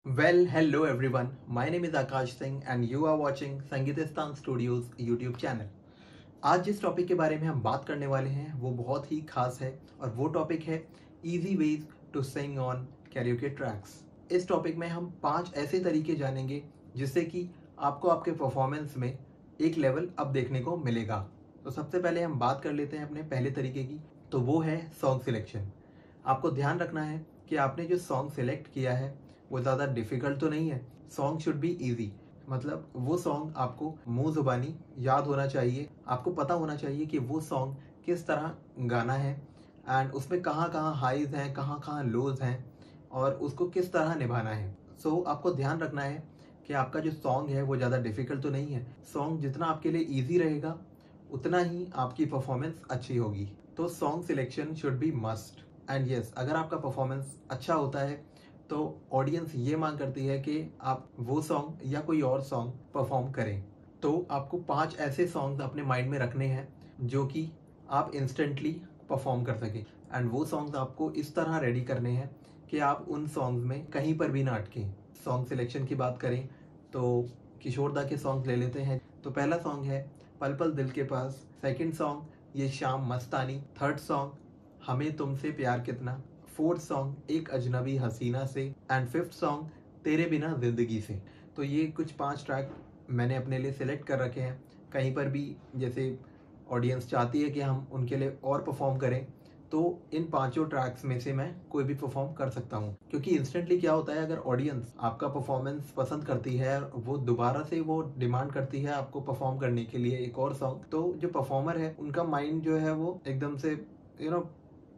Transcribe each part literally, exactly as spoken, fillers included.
Well, hello everyone. My name is Akash Singh and you are watching Sangeetistan studios YouTube channel. आज जिस topic के बारे में हम बात करने वाले हैं वो बहुत ही खास है और वो टॉपिक है easy ways to sing on karaoke tracks. इस टॉपिक में हम पांच ऐसे तरीके जानेंगे जिससे कि आपको आपके परफॉर्मेंस में एक लेवल अप देखने को मिलेगा। तो सबसे पहले हम बात कर लेते हैं अपने पहले तरीके की, तो वो है सॉन्ग सिलेक्शन। आपको ध्यान रखना है कि आपने जो सॉन्ग सिलेक्ट किया है वो ज़्यादा डिफ़िकल्ट तो नहीं है। सॉन्ग शुड बी ईजी, मतलब वो सॉन्ग आपको मुंह ज़ुबानी याद होना चाहिए। आपको पता होना चाहिए कि वो सॉन्ग किस तरह गाना है एंड उसमें कहाँ कहाँ हाईज हैं, कहाँ कहाँ लोज हैं और उसको किस तरह निभाना है। सो so, आपको ध्यान रखना है कि आपका जो सॉन्ग है वो ज़्यादा डिफ़िकल्ट तो नहीं है। सॉन्ग जितना आपके लिए ईजी रहेगा उतना ही आपकी परफॉर्मेंस अच्छी होगी। तो song selection should be must. And yes, अगर आपका परफॉर्मेंस अच्छा होता है तो ऑडियंस ये मांग करती है कि आप वो सॉन्ग या कोई और सॉन्ग परफॉर्म करें। तो आपको पांच ऐसे सॉन्ग्स अपने माइंड में रखने हैं जो कि आप इंस्टेंटली परफॉर्म कर सकें एंड वो सॉन्ग्स आपको इस तरह रेडी करने हैं कि आप उन सॉन्ग्स में कहीं पर भी ना अटकें। सॉन्ग सिलेक्शन की बात करें तो किशोर दा के सॉन्ग ले लेते हैं। तो पहला सॉन्ग है पल पल दिल के पास, सेकंड सॉन्ग ये शाम मस्तानी, थर्ड सॉन्ग हमें तुमसे प्यार कितना, फोर्थ सॉन्ग एक अजनबी हसीना से एंड फिफ्थ सॉन्ग तेरे बिना जिंदगी से। तो ये कुछ पांच ट्रैक मैंने अपने लिए सिलेक्ट कर रखे हैं। कहीं पर भी जैसे ऑडियंस चाहती है कि हम उनके लिए और परफॉर्म करें तो इन पांचों ट्रैक्स में से मैं कोई भी परफॉर्म कर सकता हूँ। क्योंकि इंस्टेंटली क्या होता है, अगर ऑडियंस आपका परफॉर्मेंस पसंद करती है, वो दोबारा से वो डिमांड करती है आपको परफॉर्म करने के लिए एक और सॉन्ग, तो जो परफॉर्मर है उनका माइंड जो है वो एकदम से यू नो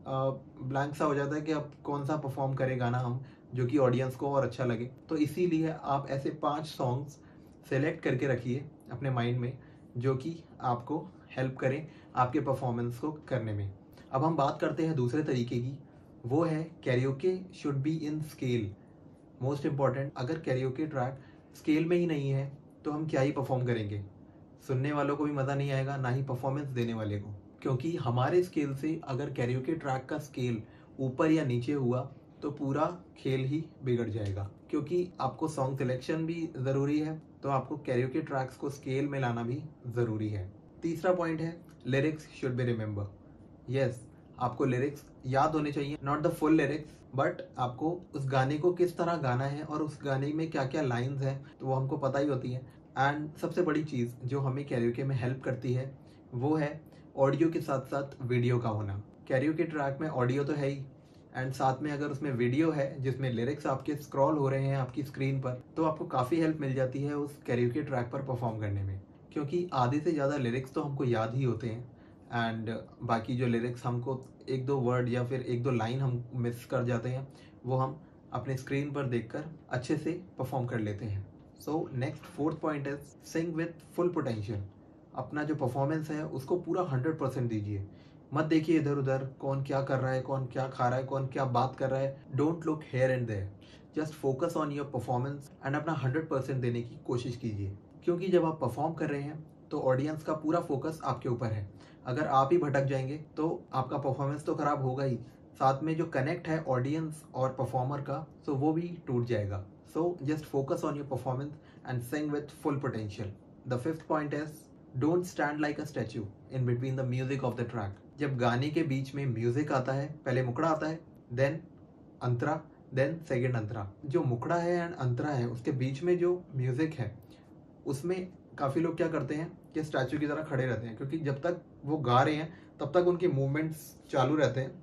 ब्लैंक सा हो जाता है कि अब कौन सा परफॉर्म करे गाना हम जो कि ऑडियंस को और अच्छा लगे। तो इसीलिए आप ऐसे पांच सॉन्ग्स सेलेक्ट करके रखिए अपने माइंड में जो कि आपको हेल्प करें आपके परफॉर्मेंस को करने में। अब हम बात करते हैं दूसरे तरीके की, वो है karaoke should be in scale. Most important, अगर कैरियोके ट्रैक स्केल में ही नहीं है तो हम क्या ही परफॉर्म करेंगे। सुनने वालों को भी मज़ा नहीं आएगा, ना ही परफॉर्मेंस देने वाले को। क्योंकि हमारे स्केल से अगर कैरियोके ट्रैक का स्केल ऊपर या नीचे हुआ तो पूरा खेल ही बिगड़ जाएगा। क्योंकि आपको सॉन्ग सिलेक्शन भी ज़रूरी है तो आपको कैरियोके ट्रैक्स को स्केल में लाना भी ज़रूरी है। तीसरा पॉइंट है lyrics should be remember. Yes, आपको लिरिक्स याद होने चाहिए, not the full lyrics, but आपको उस गाने को किस तरह गाना है और उस गाने में क्या क्या लाइंस हैं तो वो हमको पता ही होती है। एंड सबसे बड़ी चीज़ जो हमें कैरियोके में हेल्प करती है वो है ऑडियो के साथ साथ वीडियो का होना। कैरियोके ट्रैक में ऑडियो तो है ही एंड साथ में अगर उसमें वीडियो है जिसमें लिरिक्स आपके स्क्रॉल हो रहे हैं आपकी स्क्रीन पर, तो आपको काफ़ी हेल्प मिल जाती है उस कैरियोके ट्रैक पर परफॉर्म करने में। क्योंकि आधे से ज़्यादा लिरिक्स तो हमको याद ही होते हैं एंड बाकी जो लिरिक्स हमको एक दो वर्ड या फिर एक दो लाइन हम मिस कर जाते हैं वो हम अपने स्क्रीन पर देखकर अच्छे से परफॉर्म कर लेते हैं। So next fourth point is sing with full potential. अपना जो परफॉर्मेंस है उसको पूरा हंड्रेड परसेंट दीजिए। मत देखिए इधर उधर कौन क्या कर रहा है, कौन क्या खा रहा है, कौन क्या बात कर रहा है। Don't look here and there, just focus on your performance and अपना हंड्रेड परसेंट देने की कोशिश कीजिए। क्योंकि जब आप परफॉर्म कर रहे हैं तो ऑडियंस का पूरा फोकस आपके ऊपर है। अगर आप ही भटक जाएंगे तो आपका परफॉर्मेंस तो खराब होगा ही, साथ में जो कनेक्ट है ऑडियंस और परफॉर्मर का सो वो भी टूट जाएगा। So just focus on your performance and sing with full potential. The fifth point is don't stand like a statue in between the music of the track. जब गाने के बीच में म्यूजिक आता है, पहले मुकड़ा आता है, देन अंतरा, देन सेकेंड अंतरा। जो मुकड़ा है एंड अंतरा है उसके बीच में जो म्यूजिक है उसमें काफ़ी लोग क्या करते हैं कि स्टैचू की तरह खड़े रहते हैं, क्योंकि जब तक वो गा रहे हैं तब तक उनके मूवमेंट्स चालू रहते हैं,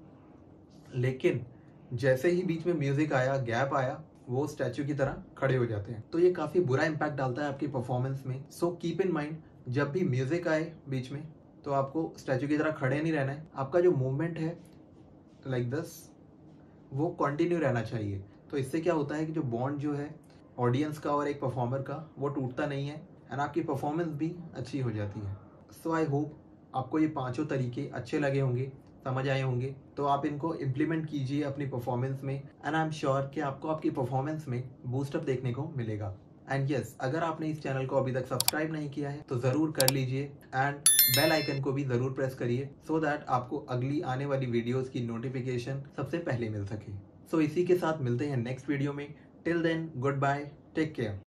लेकिन जैसे ही बीच में म्यूजिक आया, गैप आया, वो स्टैचू की तरह खड़े हो जाते हैं। तो ये काफ़ी बुरा इम्पैक्ट डालता है आपकी परफॉर्मेंस में। सो कीप इन माइंड, जब भी म्यूजिक आए बीच में तो आपको स्टैचू की तरह खड़े नहीं रहना है। आपका जो मूवमेंट है लाइक दिस वो कंटिन्यू रहना चाहिए। तो इससे क्या होता है कि जो बॉन्ड जो है ऑडियंस का और एक परफॉर्मर का वो टूटता नहीं है एंड आपकी परफॉर्मेंस भी अच्छी हो जाती है। सो आई होप आपको ये पांचों तरीके अच्छे लगे होंगे, समझ आए होंगे। तो आप इनको इम्प्लीमेंट कीजिए अपनी परफॉर्मेंस में एंड आई एम श्योर कि आपको आपकी परफॉर्मेंस में बूस्टअप देखने को मिलेगा। एंड यस yes, अगर आपने इस चैनल को अभी तक सब्सक्राइब नहीं किया है तो ज़रूर कर लीजिए एंड बेल आइकन को भी ज़रूर प्रेस करिए सो दैट आपको अगली आने वाली वीडियोस की नोटिफिकेशन सबसे पहले मिल सके। सो so, इसी के साथ मिलते हैं नेक्स्ट वीडियो में। Till then goodbye, take care.